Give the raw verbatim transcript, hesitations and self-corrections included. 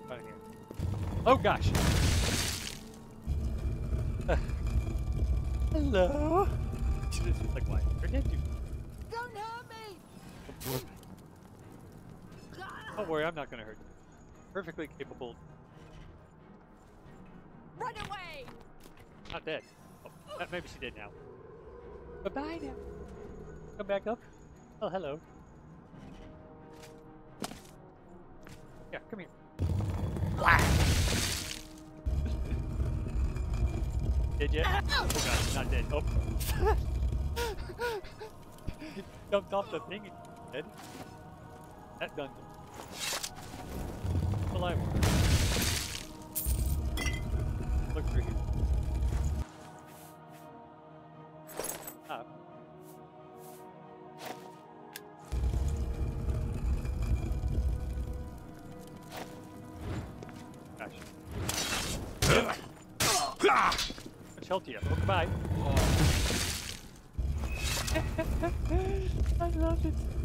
Right here. Oh gosh. Uh, hello. This is like why? Forget you. Don't hurt me! Don't worry, I'm not gonna hurt you. Perfectly capable. Run away! Not dead. Oh, uh, maybe she did now. Bye bye now. Come back up. Oh, hello. Yeah, come here. Did you? Oh god, not dead. Oh. He jumped off the thing and dead. That gun's alive. Look through here. Ah. Gosh. Much health do you have? Oh, goodbye. I love it.